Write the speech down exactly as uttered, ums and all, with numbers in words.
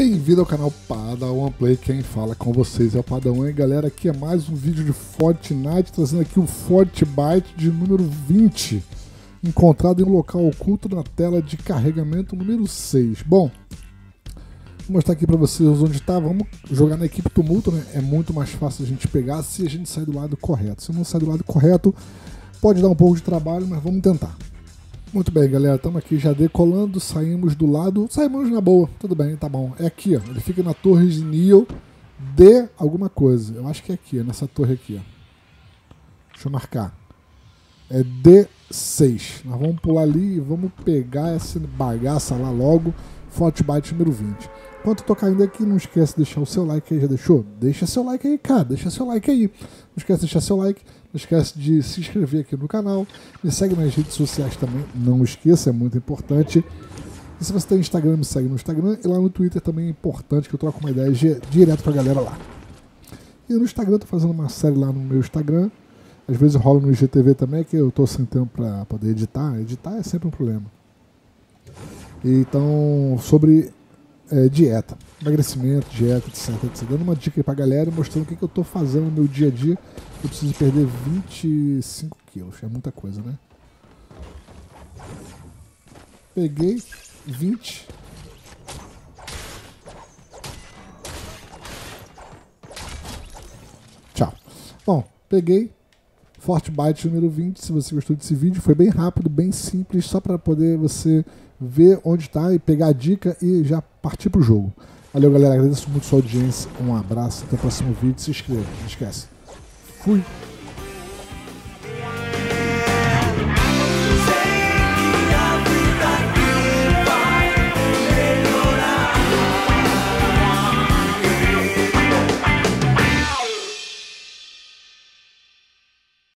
Bem-vindo ao canal Padawan Play, quem fala com vocês é o Padawan. E galera, aqui é mais um vídeo de Fortnite, trazendo aqui o Fortbyte de número vinte, encontrado em um local oculto na tela de carregamento número seis. Bom, vou mostrar aqui pra vocês onde está. Vamos jogar na equipe tumulto, né? É muito mais fácil a gente pegar se a gente sair do lado correto. Se não sair do lado correto, pode dar um pouco de trabalho, mas vamos tentar. Muito bem, galera, estamos aqui já decolando, saímos do lado, saímos na boa, tudo bem, tá bom. É aqui, ó, ele fica na torre de Neo D alguma coisa, eu acho que é aqui, é nessa torre aqui, ó. Deixa eu marcar. É D seis, nós vamos pular ali e vamos pegar essa bagaça lá logo, Fortbyte número vinte. Enquanto eu tô caindo aqui, não esquece de deixar o seu like aí, já deixou? Deixa seu like aí, cara, deixa seu like aí. Não esquece de deixar seu like, não esquece de se inscrever aqui no canal, me segue nas redes sociais também, não esqueça, é muito importante. E se você tem Instagram, me segue no Instagram, e lá no Twitter também é importante, que eu troco uma ideia direto com a galera lá. E no Instagram, eu tô fazendo uma série lá no meu Instagram, às vezes rola no I G T V também, que eu tô sem tempo pra poder editar, editar é sempre um problema. Então, sobre é, dieta, emagrecimento, dieta, etc, etc. Dando uma dica aí pra galera, mostrando o que, que eu tô fazendo no meu dia a dia. Eu preciso perder vinte e cinco quilos, é muita coisa, né? Peguei vinte. Tchau. Bom, peguei Fortbyte número vinte. Se você gostou desse vídeo, foi bem rápido, bem simples, só para poder você ver onde está e pegar a dica e já partir pro jogo. Valeu, galera, agradeço muito a sua audiência, um abraço, até o próximo vídeo, se inscreva, não esquece. Fui!